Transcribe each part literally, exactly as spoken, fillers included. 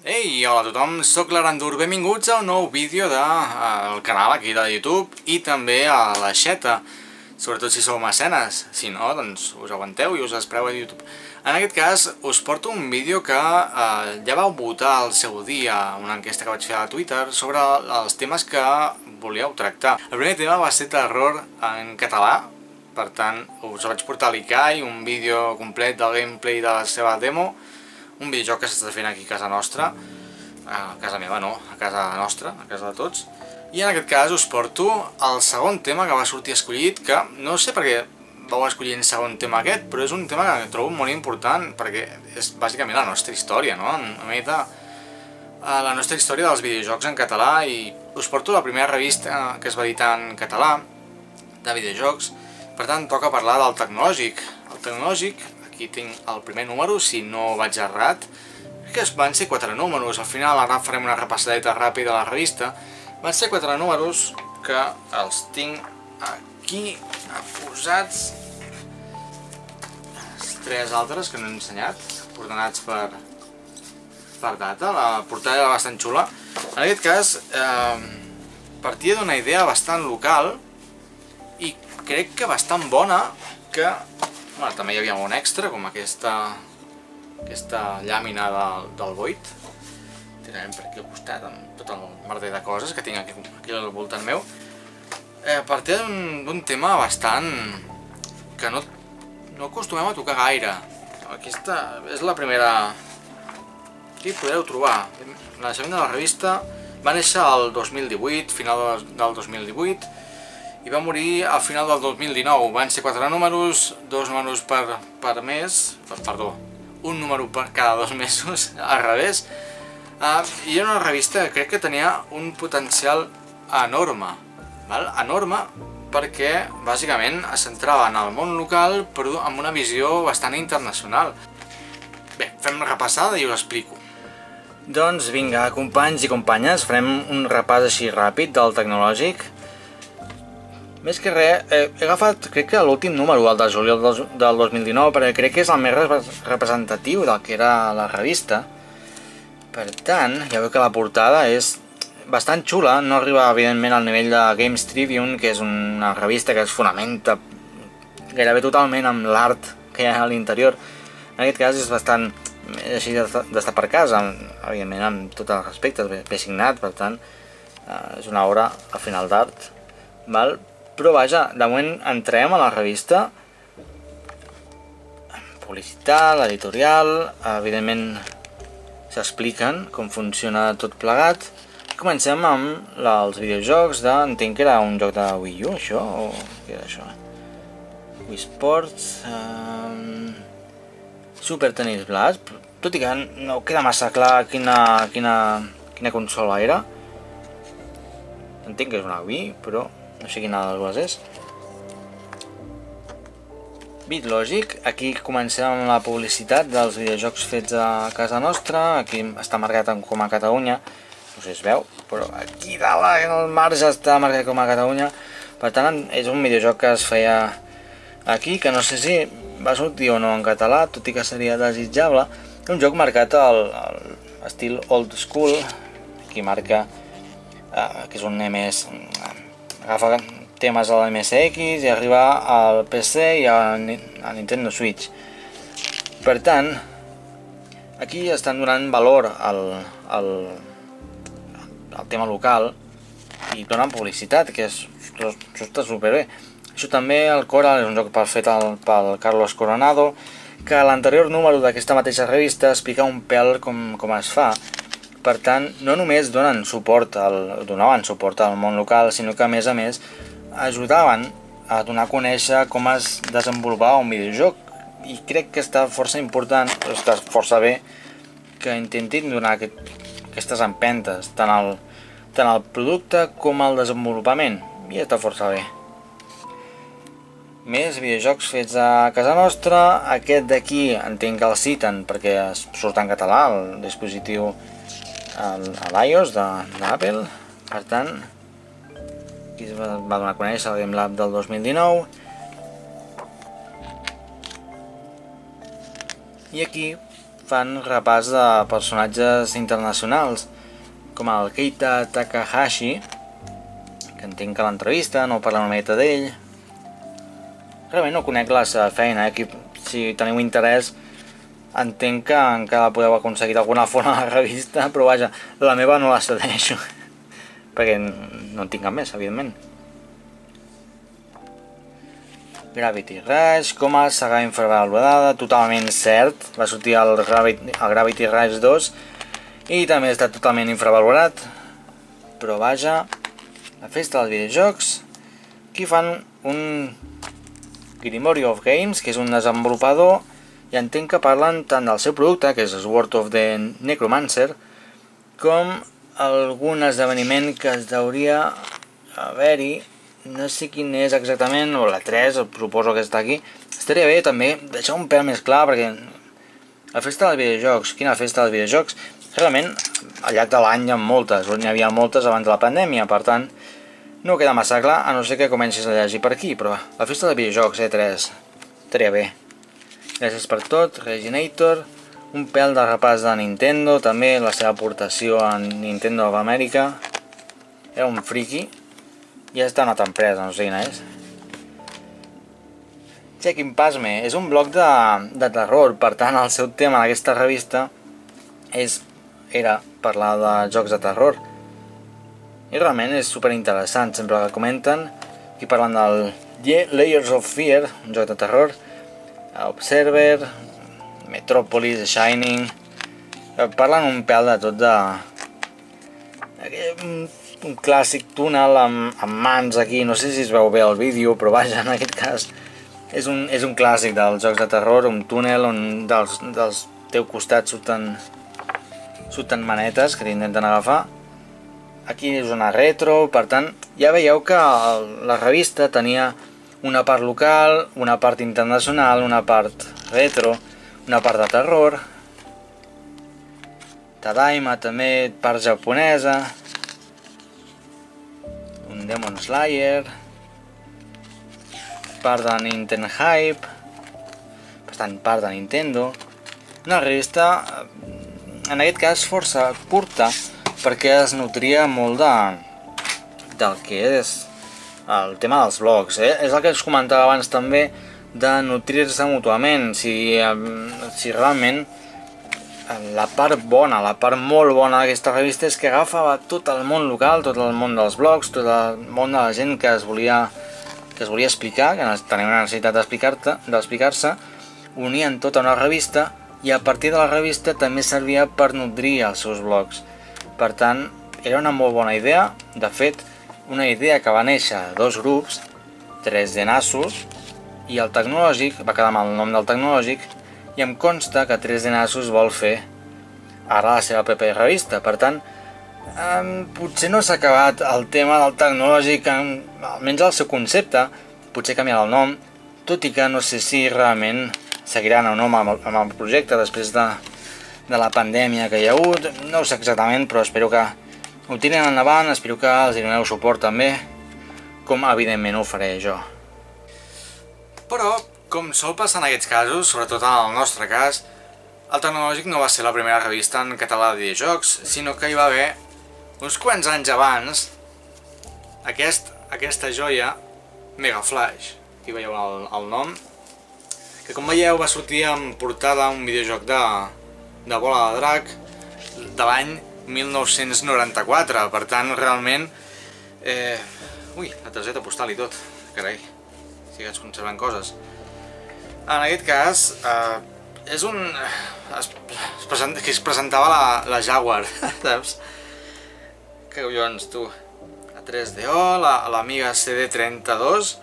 Ei, hola a tothom, soc l'Arandur, benvinguts a un nou vídeo del canal aquí de YouTube i també a la xeta, sobretot si sou mecenes, si no, doncs us aguanteu i us espereu a YouTube. En aquest cas us porto un vídeo que eh, ja vau votar al seu dia, una enquesta que vaig fer a Twitter, sobre els temes que volíeu tractar. El primer tema va ser terror en català, per tant us vaig portar a l'I C A I, un vídeo complet del gameplay de la seva demo, un videojoc que s'està fent aquí a casa nostra, a casa meva no, a casa nostra, a casa de tots. I en aquest cas us porto el segon tema que va sortir escollit, que no sé per què vau escollir el segon tema aquest, però és un tema que trobo molt important, perquè és bàsicament la nostra història, no? Una mica la nostra història dels videojocs en català, i us porto la primera revista que es va editar en català de videojocs. Per tant, toca parlar del Tecnològic. El Tecnològic, aquí tinc el primer número, si no vaig errat, que van ser quatre números. Al final ara farem una repassadeta ràpida a la revista. Van ser quatre números que els tinc aquí posats. Els tres altres que no he ensenyat, ordenats per, per data. La portada era bastant xula. En aquest cas, eh, partia d'una idea bastant local i crec que bastant bona, que bueno, també hi havia un extra, com aquesta, aquesta làmina del, del Void. Tirarem per aquí al costat, amb tot el merder de coses que tinc aquí, aquí al voltant meu. Eh, partia d'un tema bastant que no, no acostumem a tocar gaire. Aquesta és la primera que podeu trobar. El naixement de la revista va néixer el dos mil divuit, final del dos mil divuit, i va morir al final del dos mil dinou. Van ser quatre números, dos números per, per mes, perdó, un número per cada dos mesos, al revés. Uh, I era una revista que crec que tenia un potencial enorme, val? enorme, perquè bàsicament es centrava en el món local però amb una visió bastant internacional. Bé, fem una repassada i us explico. Doncs vinga, companys i companyes, farem un repàs així ràpid del Tecnològic. Més que res, eh, he agafat, crec que l'últim número, el de juliol del dos mil dinou, perquè crec que és el més representatiu del que era la revista. Per tant, ja veu que la portada és bastant xula, no arriba evidentment al nivell de Games Tribune, que és una revista que es fonamenta gairebé totalment amb l'art que hi ha a l'interior. En aquest cas és bastant així d'estar per casa, evidentment amb tots els aspectes, bé signat, per tant, és una obra al final d'art, val? Però vaja, de moment entrem a la revista, publicitat, l'editorial, evidentment s'expliquen com funciona tot plegat. Comencem amb els videojocs de... entenc que era un joc de Wii U, això? O què era això? Wii Sports... Um... Super Tennis Blast, tot i que no queda massa clar quina, quina, quina consola era. Entenc que és una Wii, però no sé quina de les dues és. BitLogic, aquí comencem amb la publicitat dels videojocs fets a casa nostra. Aquí està marcat com a Catalunya, no sé si es veu, però aquí dalt en el marge està marcat com a Catalunya. Per tant, és un videojoc que es feia aquí, que no sé si va sortir o no en català, tot i que seria desitjable. Un joc marcat al, al estil old school, aquí marca eh, que és un M S, agafa temes a la M S X i arriba al P C i a Nintendo Switch. Per tant, aquí estan donant valor al, al, al tema local i donen publicitat, que és, això està superbé. Això també, el Coral, és un joc fet pel Carlos Coronado, que a l'anterior número d'aquesta mateixa revista explica un pèl com, com es fa. Per tant, no només donen suport al, donaven suport al món local, sinó que a més a més ajudaven a donar a conèixer com es desenvolupava un videojoc, i crec que està força important, està força bé que intentin donar aquest, aquestes empentes, tant al, tant al producte com al desenvolupament, i està força bé. Més videojocs fets a casa nostra. Aquest d'aquí entenc que el citen perquè surt en català el dispositiu a l'iOS d'Apple. Per tant, aquí es va donar a conèixer el Game Lab del dos mil dinou. I aquí fan repàs de personatges internacionals, com el Keita Takahashi, que entenc que l'entrevista, no parla una miqueta d'ell. Realment no conec la seva feina, eh? Si teniu interès, entenc que encara podeu aconseguir d'alguna forma la revista, però vaja, la meva no la cedeixo, perquè no en tinc cap més, evidentment. Gravity Rush, com a saga infravalorada, totalment cert, va sortir el Gravity, el Gravity Rush dos i també està totalment infravalorat, però vaja, la festa dels videojocs, aquí fan un Grimoire of Games, que és un desenvolupador, i entenc que parlen tant del seu producte, que és Sword of the Necromancer, com algun esdeveniment que es deuria haver-hi, no sé quin és exactament, o la tres, suposo que està aquí. Estaria bé també deixar un pèl més clar, perquè la festa dels videojocs, quina festa dels videojocs? Realment, al llarg de l'any hi ha moltes, n'hi havia moltes abans de la pandèmia, per tant, no queda massa clar, a no ser que comencis a llegir per aquí, però la festa dels videojocs, eh, tres, estaria bé. Gràcies per tot, Reginator, un pèl de repàs de Nintendo, també la seva aportació a Nintendo of America, era un friki, ja està una altra empresa, no sé quina és. Checking Pasme, és un blog de, de terror, per tant el seu tema d'aquesta revista és, era parlar de jocs de terror. I realment és super interessant, sempre que comenten, aquí parlen del Layers of Fear, un joc de terror, Observer, Metropolis, Shining, parlen un pèl de tot de... un clàssic túnel amb, amb mans aquí, no sé si es veu bé el vídeo, però vaja, en aquest cas és un, és un clàssic dels jocs de terror, un túnel on dels, dels teu costat surten, surten manetes que t'intenten agafar. Aquí és una retro, per tant, ja veieu que la revista tenia una part local, una part internacional, una part retro, una part de terror, Tadaima també, part japonesa, un Demon Slayer, part de Nintendo Hype, bastant part de Nintendo, una revista, en aquest cas força curta, perquè es nutria molt de, del que és el tema dels blogs, eh? És el que us comentava abans també, de nutrir-se mútuament, si, si realment la part bona, la part molt bona d'aquesta revista és que agafa tot el món local, tot el món dels blogs, tot el món de la gent que es volia, que es volia explicar, que tenia una necessitat d'explicar-se, unien tota una revista i a partir de la revista també servia per nutrir els seus blogs. Per tant, era una molt bona idea, de fet, una idea que va néixer de dos grups, tres de Nasus, i el Tecnològic, va quedar amb el nom del Tecnològic, i em consta que tres de Nasus vol fer ara la seva pròpia revista. Per tant, eh, potser no s'ha acabat el tema del Tecnològic, almenys el seu concepte, potser canviarà el nom, tot i que no sé si realment seguiran o no amb el, amb el projecte després de, de la pandèmia que hi ha hagut, no ho sé exactament, però espero que ho tirin endavant, espero que els doneu suport també, com evidentment ho faré jo. Però, com sol passar en aquests casos, sobretot en el nostre cas, el Tecnològic no va ser la primera revista en català de videojocs, sinó que hi va haver, uns quants anys abans, aquest, aquesta joia, Mega Flash. Aquí veieu el, el nom, que com veieu va sortir en portada un videojoc de, de bola de drac de l'any mil nou-cents noranta-quatre, per tant, realment... Eh, ui, la targeta postal i tot, carai, sigues conservant coses. En aquest cas, eh, és un... Es, es, present, que es presentava la, la Jaguar, saps? Que collons, tu. La tres D O, l'Amiga C D trenta-dos...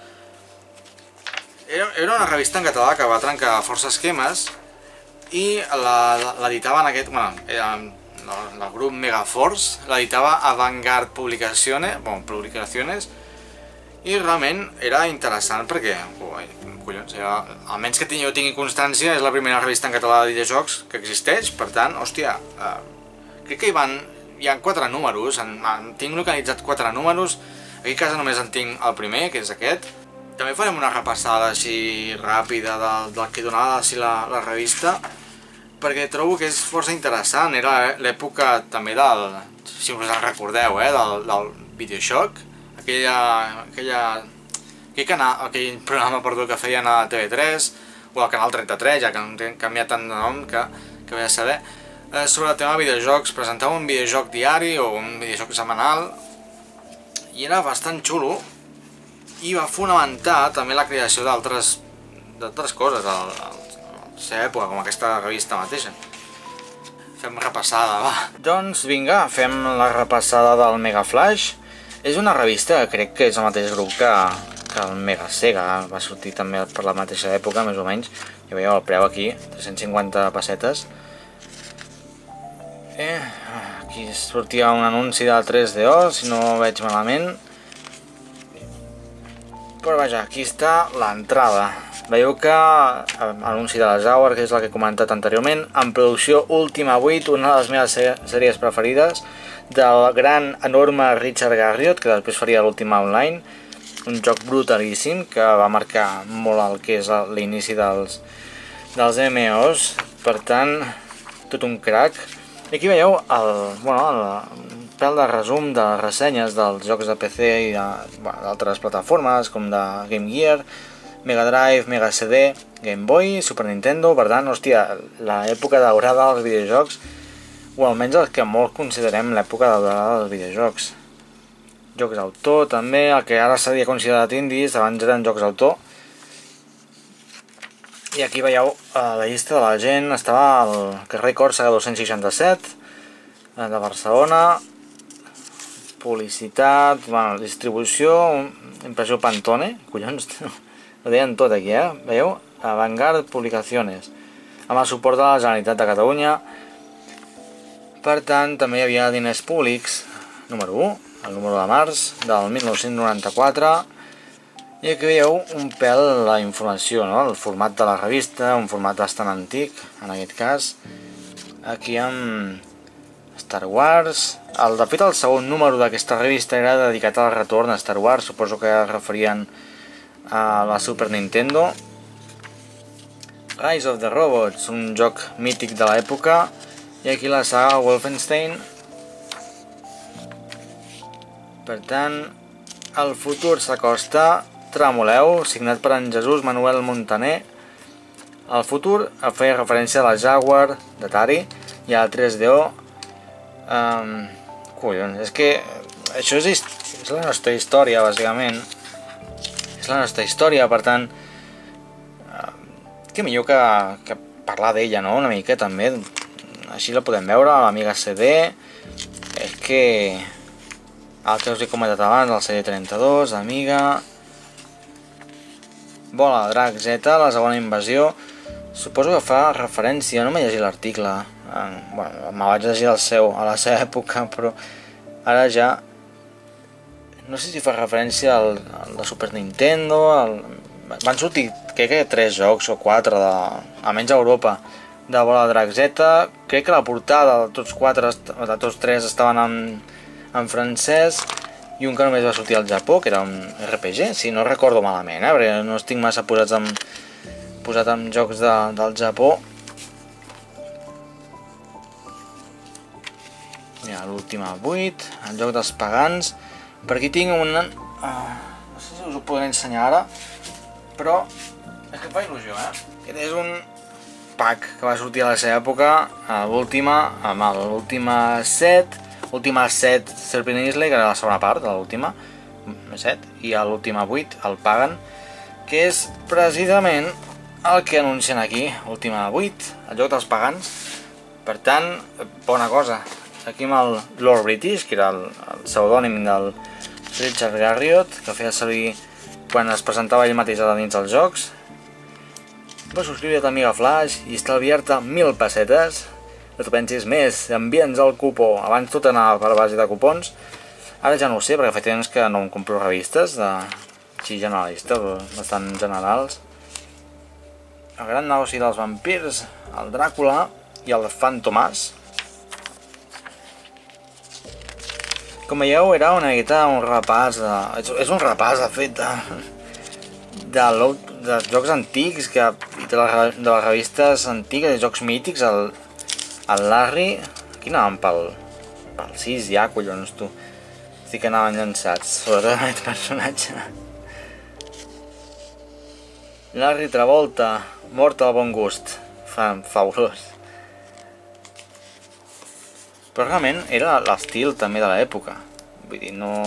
Era, era una revista en català que va trencar força esquemes i l'editava en aquest... Bueno, era, el, el grup Megaforce l'editava Avantgarde Publicaciones, bon, Publicaciones, i realment era interessant perquè, ui, collons, era, almenys que jo tingui constància, és la primera revista en català de videojocs que existeix, per tant, hòstia, eh, crec que hi van, hi ha quatre números, en, en, tinc localitzat quatre números, aquí a casa només en tinc el primer, que és aquest. També farem una repassada així ràpida del, del que donava així la, la revista, perquè trobo que és força interessant. Era l'època també del, si us en recordeu, eh, del, del Videoshock, aquella, aquella, aquell, canal, aquell programa perdó, que feien a T V tres o al Canal trenta-tres, ja que han canviat tant de nom que, que ve a saber, eh, sobre el tema de videojocs. Presentava un videojoc diari o un videojoc setmanal i era bastant xulo i va fonamentar també la creació d'altres d'altres coses a la seva època, com aquesta revista mateixa. Fem repassada, va. Doncs vinga, fem la repassada del Mega Flash. És una revista que crec que és el mateix grup que, que el Mega Sega, va sortir també per la mateixa època, més o menys. Ja veieu el preu aquí, tres-cents cinquanta pessetes. Eh, aquí sortia un anunci del tres D O, si no veig malament. Però vaja, aquí està l'entrada. Veieu que l'anunci de la Jaguar, que és la que he comentat anteriorment, en producció Ultima vuit, una de les meves sèries preferides, del gran, enorme Richard Garriott, que després faria l'Ultima Online, un joc brutalíssim que va marcar molt el que és l'inici dels, dels M M Os, per tant, tot un crac. I aquí veieu el, bueno, el pèl de resum de les ressenyes dels jocs de P C i d'altres plataformes, com de Game Gear, Mega Drive, Mega C D, Game Boy, Super Nintendo. Per tant, hòstia, l'època daurada dels videojocs, o almenys el que molt considerem l'època daurada dels videojocs. Jocs d'autor també, el que ara seria considerat indies, abans eren jocs d'autor. I aquí veieu la llista de la gent. Estava al carrer Còrsega dos-cents seixanta-set de Barcelona, publicitat, bueno, distribució, impressió Pantone, collons, ho deien tot aquí, eh? Veieu? Avantgard Publicaciones, amb el suport de la Generalitat de Catalunya. Per tant, també hi havia diners públics, número u, el número de març del mil nou-cents noranta-quatre. I aquí veieu un pèl la informació, no? El format de la revista, un format bastant antic, en aquest cas. Aquí amb Star Wars. El, de fet, el segon número d'aquesta revista era dedicat al retorn a Star Wars, suposo que es referien a la Super Nintendo. Rise of the Robots, un joc mític de l'època. I aquí la saga Wolfenstein. Per tant, el futur s'acosta. Tremoleu, signat per en Jesús Manuel Montaner. El futur feia referència a la Jaguar d'Atari i a la tres D O. Um, collons, és que això és, és la nostra història, bàsicament. És la nostra història, per tant, uh, que millor que, que parlar d'ella, no? Una mica també. Així la podem veure, l'Amiga C D. És que el que us he comentat abans, el C D trenta-dos, Amiga. Bola de Drac Z, la segona invasió. Suposo que fa referència, no m'he llegit l'article, bueno, me vaig llegir el seu a la seva època, però ara ja no sé si fa referència al, al de Super Nintendo. El... van sortir crec que tres jocs o quatre, de, almenys a Europa, de Bola de Drac Z. Crec que la portada de tots quatre, de tots tres estaven en, en francès, i un que només va sortir al Japó, que era un R P G, si no recordo malament, eh? Perquè no estic massa posat en, posat en jocs de, del Japó. Mira, l'Ultima vuit, el joc dels pagans. Per aquí tinc un... Uh, no sé si us ho podré ensenyar ara, però és que em fa il·lusió, eh? Aquest és un pack que va sortir a la seva època, l'última, amb l'última set, Última set Serpent Isle, que era la segona part de l'última set, i a l'última vuit, el Pagan, que és precisament el que anuncien aquí, Última vuit, el joc dels pagans. Per tant, bona cosa. Aquí amb el Lord British, que era el, el pseudònim del Richard Garriott, que feia servir quan es presentava ell mateix a la nit dels jocs. Va subscriure't a Amiga Flash i estalviar-te mil pessetes. No t'ho pensis més, envia'ns el cupó. Abans tot anava per base de cupons. Ara ja no ho sé, perquè fa temps que no em compro revistes de... així generalistes, bastant generals. El gran negoci dels vampirs, el Dràcula i el Fantomas. Com veieu, era una miqueta un repàs de... és un repàs, de fet, de... de, de jocs antics que de, la, de les revistes antigues, de jocs mítics, el, el Larry... Aquí anàvem pel, pel sis ja, collons, tu. Sí que anaven llançats, sobretot aquest personatge. Larry Travolta, mort al bon gust. Fa, fabulós. Però realment era l'estil també de l'època. Vull dir, no...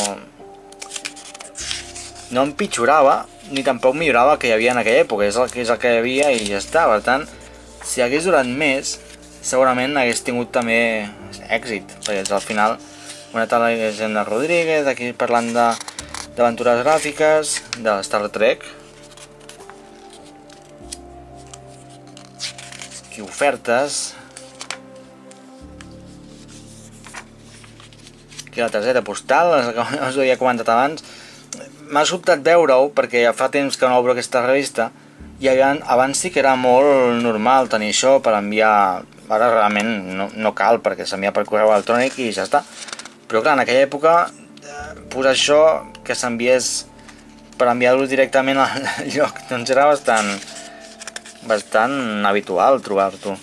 No empitjorava, ni tampoc millorava el que hi havia en aquella època. És el que, és el que hi havia i ja està. Per tant, si hagués durat més, segurament hagués tingut també èxit. Perquè al final, una tal Elisenda Rodríguez, aquí parlant d'aventures gràfiques, de Star Trek. Aquí ofertes. Aquí la targeta postal, us ho havia comentat abans. M'ha sobtat veure-ho perquè ja fa temps que no obro aquesta revista i abans sí que era molt normal tenir això per enviar. Ara realment no, no cal perquè s'envia per correu electrònic i ja està. Però clar, en aquella època posar això que s'enviés per enviar-lo directament al lloc doncs era bastant bastant habitual trobar-t'ho.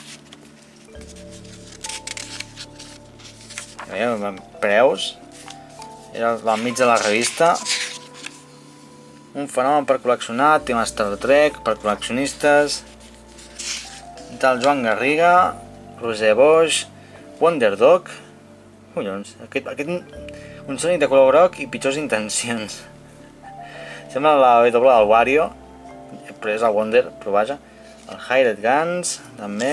Preus, era al mig de la revista. Un fenomen per col·leccionar, tema Star Trek, per col·leccionistes, del Joan Garriga, Roser Boix, Wonder Dog, collons, aquest, aquest, un Sonic de color groc i pitjors intencions. Sembla la W del Wario, però és el Wonder, però vaja. El Hired Guns, també.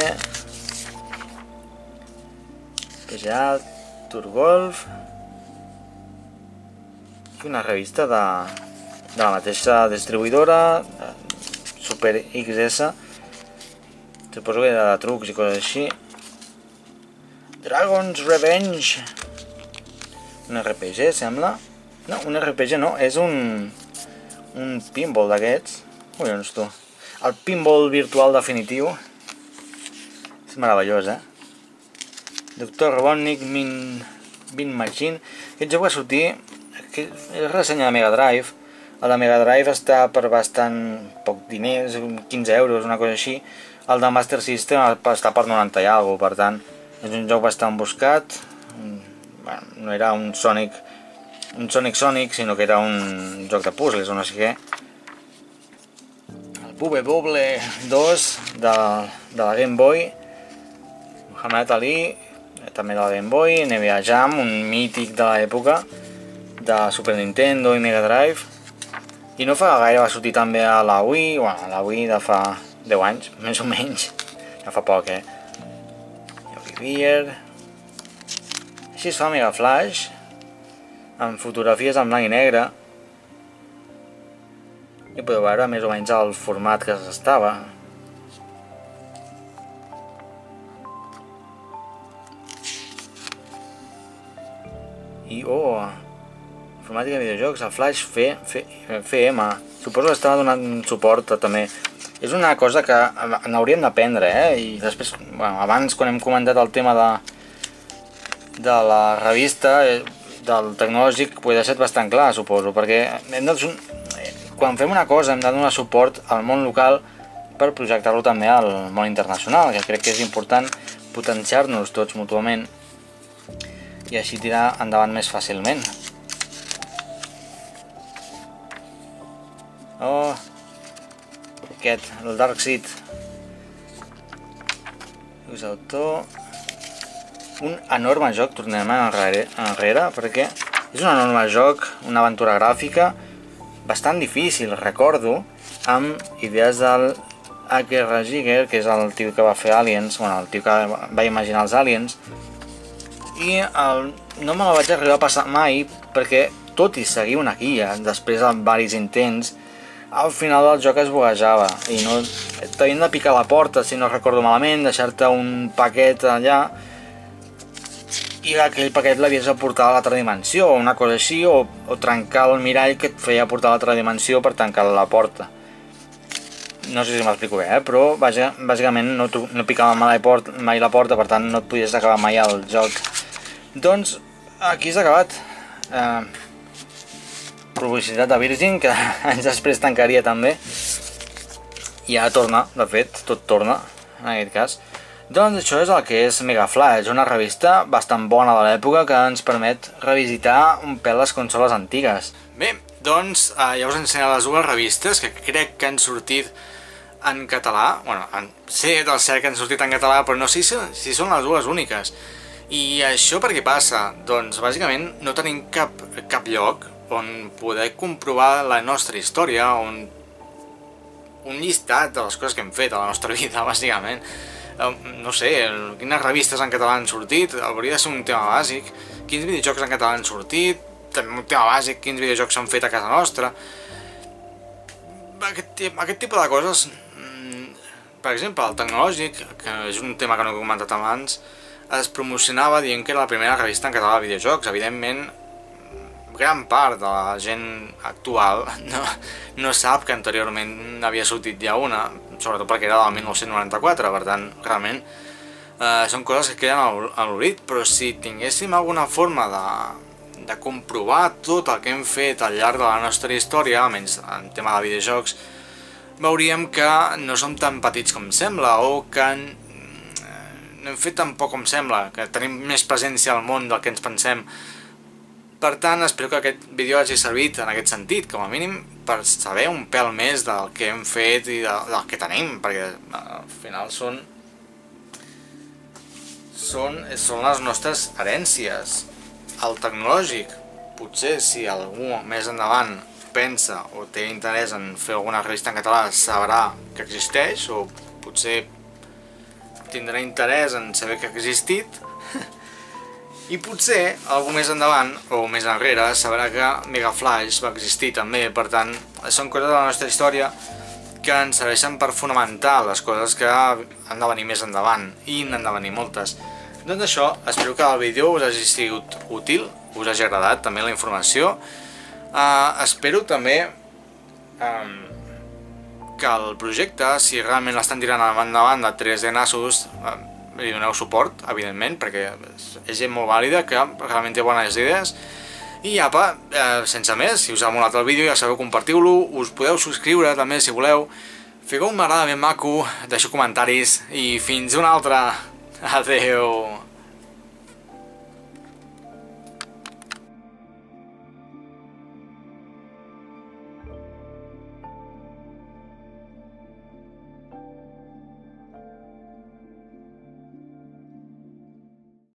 P G A, Tour Golf. I una revista de... de la mateixa distribuïdora, Super X S, suposo que era de trucs i coses així. Dragon's Revenge, un R P G sembla, no, un R P G no, és un un pinball d'aquests, collons tu, el pinball virtual definitiu, és meravellós, eh? Doctor Robotnik, Min, Min Machine, aquest joc va sortir, és ressenya de Mega Drive. El de Mega Drive està per bastant poc diners, quinze euros, una cosa així. El de Master System està per noranta i alguna cosa, per tant, és un joc bastant buscat. Bueno, no era un Sonic, un Sonic Sonic, sinó que era un joc de puzzles o no sé què. El Bubble Bobble dos de, de la Game Boy. Muhammad Ali, també de la Game Boy. N B A Jam, un mític de l'època, de Super Nintendo i Mega Drive. I no fa gaire va sortir també a la Wii, bueno, a la Wii de fa deu anys, més o menys, ja fa poc, eh? Yogi Bear... Així es fa Mega Flash, amb fotografies en blanc i negre. I podeu veure més o menys el format que s'estava. I, oh... informàtica de videojocs, el Flash F M, suposo que estava donant suport també. És una cosa que n'hauríem d'aprendre, eh? I després, bueno, abans quan hem comentat el tema de, de la revista, del tecnològic, ho he deixat bastant clar, suposo, perquè hem de, quan fem una cosa hem de donar suport al món local per projectar-lo també al món internacional, que crec que és important potenciar-nos tots mútuament i així tirar endavant més fàcilment. Oh, aquest, el Darkseid. És autor. Un enorme joc, tornem enrere, enrere, perquè és un enorme joc, una aventura gràfica bastant difícil, recordo, amb idees del H R Giger, que és el tio que va fer Aliens, bueno, el tio que va imaginar els Aliens, i el, no me la vaig arribar a passar mai, perquè tot i seguir una guia, després de diversos intents, al final del joc es buguejava i no... t'havien de picar la porta, si no recordo malament, deixar-te un paquet allà i aquell paquet l'havies de portar a l'altra dimensió o una cosa així, o, o trencar el mirall que et feia portar a l'altra dimensió per tancar la porta. No sé si m'explico bé, eh? Però bàsicament no, no picava mai la, porta, mai la porta, per tant no et podies acabar mai el joc. Doncs aquí s'ha acabat. Eh... Publicitat de Virgin, que anys després tancaria també. I ara torna, de fet, tot torna, en aquest cas. Doncs això és el que és Mega Flash, una revista bastant bona de l'època que ens permet revisitar un pèl les consoles antigues. Bé, doncs eh, ja us ensenyo les dues revistes que crec que han sortit en català. Bueno, en, sé del cert que han sortit en català, però no sé si, si són les dues úniques. I això per què passa? Doncs bàsicament no tenim cap, cap lloc on poder comprovar la nostra història, on un llistat de les coses que hem fet a la nostra vida, bàsicament. No sé, quines revistes en català han sortit, hauria de ser un tema bàsic. Quins videojocs en català han sortit, també un tema bàsic, quins videojocs s'han fet a casa nostra. Aquest, aquest tipus de coses, per exemple, el tecnològic, que és un tema que no he comentat abans, es promocionava dient que era la primera revista en català de videojocs. Evidentment, gran part de la gent actual no, no sap que anteriorment havia sortit ja una, sobretot perquè era del mil nou-cents noranta-quatre, per tant, realment eh, són coses que queden a l'oblit, però si tinguéssim alguna forma de, de comprovar tot el que hem fet al llarg de la nostra història, almenys en tema de videojocs, veuríem que no som tan petits com sembla, o que no hem fet tan poc com sembla, que tenim més presència al món del que ens pensem. Per tant, espero que aquest vídeo hagi servit en aquest sentit, com a mínim, per saber un pèl més del que hem fet i de, del que tenim, perquè al final són, són, són les nostres herències. El tecnològic, potser si algú més endavant pensa o té interès en fer alguna revista en català, sabrà que existeix, o potser tindrà interès en saber que ha existit. I potser, algú més endavant, o més enrere, sabrà que Mega Flash va existir també. Per tant, són coses de la nostra història que ens serveixen per fonamentar les coses que han de venir més endavant, i n'han de venir moltes. Doncs això, espero que el vídeo us hagi sigut útil, us hagi agradat també la informació. Uh, espero també um, que el projecte, si realment l'estan tirant endavant de tres D Nasus, uh, li doneu suport, evidentment, perquè és gent molt vàlida, que realment té bones idees. I apa, eh, sense més, si us ha molat el vídeo, ja sabeu, compartiu-lo, us podeu subscriure també si voleu, fiqueu un m'agrada ben maco, deixeu comentaris, i fins una altra. Adeu!